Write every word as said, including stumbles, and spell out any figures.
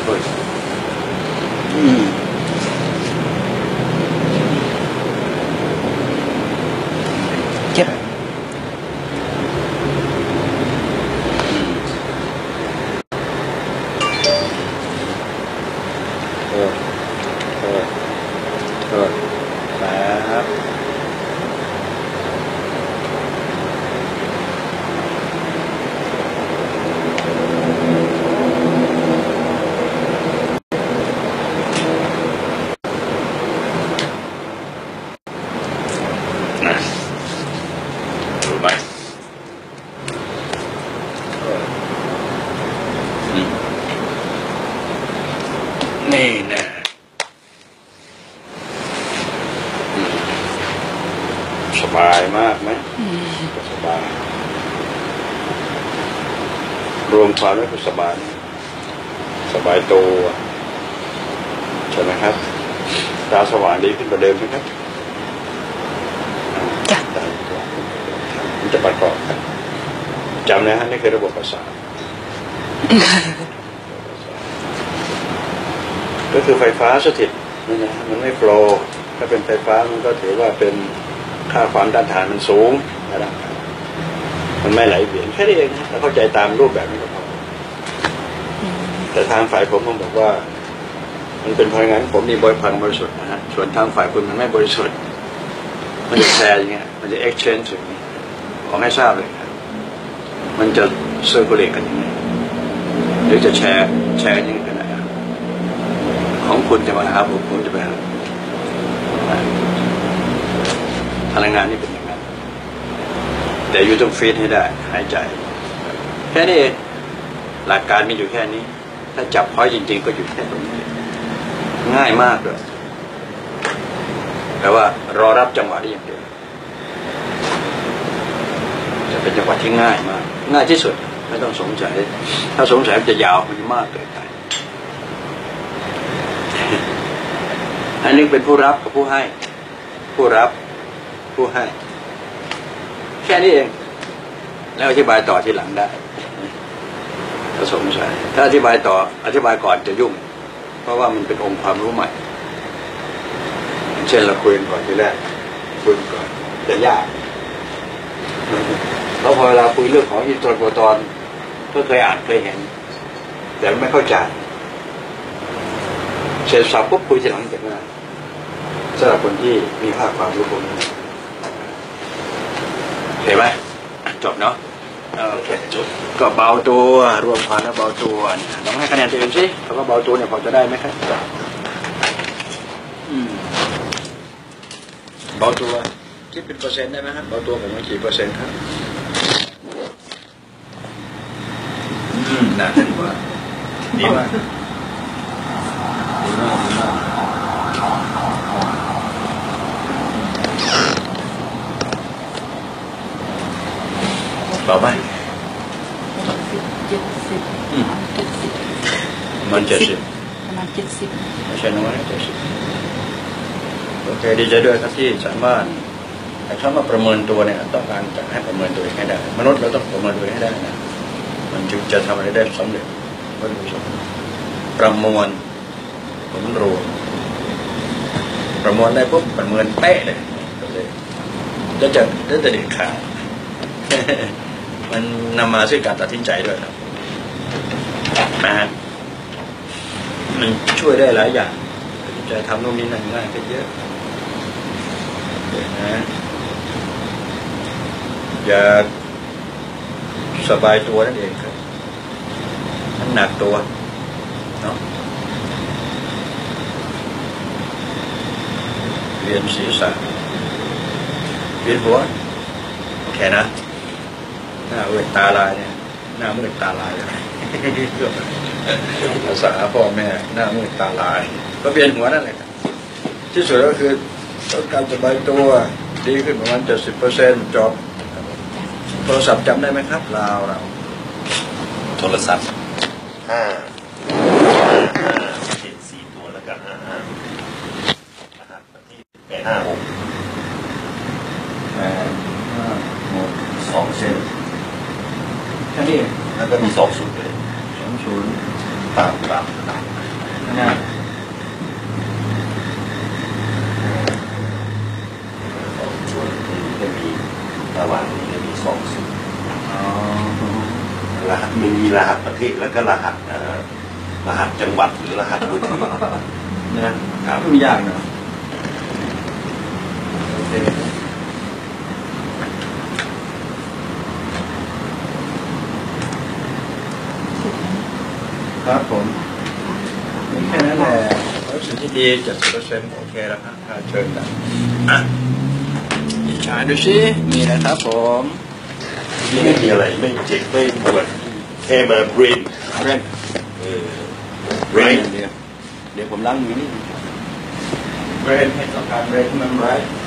เฮ้ยอืมเจ็บเออเออเออครับรู้ไหมนี่นะสบายมากไหมสบายรวมความแล้วก็สบายสบายตัวใช่ไหมครับตาสว่างดีขึ้นกว่าเดิมไหมครับจ้ะมันจะประกอบกันจำนะฮะนี่คือระบบประสาทก็คือไฟฟ้าสถิตนี่นะมันไม่โฟลว์ถ้าเป็นไฟฟ้ามันก็ถือว่าเป็นค่าความต้านทานมันสูงนะครับมันไม่ไหลเวียนแค่นี้เองถ้าเข้าใจตามรูปแบบนี้ก็พอแต่ทางฝ่ายผมผมบอกว่ามันเป็นพลังงานผมมีบริพลังบริสุทธิ์นะฮะส่วนทางฝ่ายคุณมันไม่บริสุทธิ์มันจะแชร์อย่างเงี้ยมันจะ exchange อย่างนี้ขอให้ทราบเลยครับมันจะ circulate กันยังไงหรือจะแชร์แชร์ยังไงกันนะของคุณจะมาหาผมผมจะไปหาพลังงานนี่เป็นอย่างนั้นแต่อยู่ต้องฟีดให้ได้หายใจแค่นี้เองหลักการมีอยู่แค่นี้ถ้าจับพอยจริงๆก็อยู่แค่ตรงนี้ง่ายมากเลยแต่ว่ารอรับจังหวะได้อย่างเดียวจะเป็นจังหวะที่ง่ายมากง่ายที่สุดไม่ต้องสงสัยถ้าสงสัยมันจะยาวมันมากเกินไปอันนี้เป็นผู้รับกับผู้ให้ผู้รับผู้ให้แค่นี้เองแล้วอธิบายต่อทีหลังได้ถ้าสงสัยถ้าอธิบายต่ออธิบายก่อนจะยุ่งเพราะว่ามันเป็นองค์ความรู้ใหม่เช่นเราคุยกันก่อนทีแรกคุยก่อนจะยากแล้วพอเวลาคุยเรื่องของอินทรโปรตอนก็เคยอ่านเคยเห็นแต่ไม่เข้าใจเสร็จสับปุ๊บคุยทีหลังจะง่ายสำหรับคนที่มีภาคความรู้พวกนี้เห็นไหมจบเนาะโอเคจบก็เบาตัวรวมความแล้วเบาตัวลองให้คะแนนตัวเองสิแล้วก็เบาตัวเนี่ยพอจะได้ไหมครับเบาตัวคิดเป็นเปอร์เซ็นต์ได้ไหมครับเบาตัวผมว่ากี่เปอร์เซ็นต์ครับอืมน่าถือว่าดีมากดีมากดีมากเบาไหมเจ็ดสิบมันเจ็ดสิบประมาณเจ็ดสิบไม่ใช่น้อยเจ็ดสิบโอเคดีใจด้วยครับที่สามารถแต่คำว่าประเมินตัวเนี่ยต้องการจะให้ประเมินตัวเองให้ได้มนุษย์เราต้องประเมินตัวเองให้ได้นะมันจึงจะทำอะไรได้สำเร็จวัตถุประสงค์ประมวลผลรวมประมวลได้ปุ๊บประเมินเป๊ะเลยจะจะจะจะเด็ดขาดมันนำมาซึ่งการตัดสินใจด้วยครับนะฮะมันช่วยได้หลายอย่างจะทำโน่นนี่นั่นง่ายขึ้นเยอะนะอย่าสบายตัวนั่นเองครับมันหนักตัวเนาะเวียนศีรษะเวียนหัวโอเคนะหน้ามืดตาลายเนี่ยหน้ามืดตาลายภาษาพ่อแม่หน้ามืดตาลายก็เวียนหัวนั่นแหละที่สุดก็คือต้องการสบายตัวดีขึ้นประมาณเจ็ดสิบเปอร์เซ็นต์จบโทรศัพท์จำได้ไหมครับเราเราโทรศัพท์ห้าห้าเจ็ดสี่ตัวแล้วกันห้าห้ารหัสที่แปดห้าหกแปดห้าหกสองเส้นแค่นี้แล้วก็มีสองศูนย์เลยสองศูนย์ตามตามเนี่ยส่วนนี้จะมีระหว่างนี้จะมีสองสูตรรหัสมันมีรหัสประเทศแล้วก็รหัสรหัสจังหวัดหรือรหัสมือถือนะครับไม่ยากเนาะครับผมแค่นั้นแหละรู้สึกที่ดีเจ็ดสิบเปอร์เซ็นต์โอเคแล้วครับเชิญกันอ่ะอิจฉาดูสิมีนะครับผมไม่มีอะไรไม่เจ็บไม่ปวดแค่มาเบรนเบรนเออเบรนเดี๋ยวเดี๋ยวผมล้างมือนี่เบรนให้ต้องการเบรนมันไร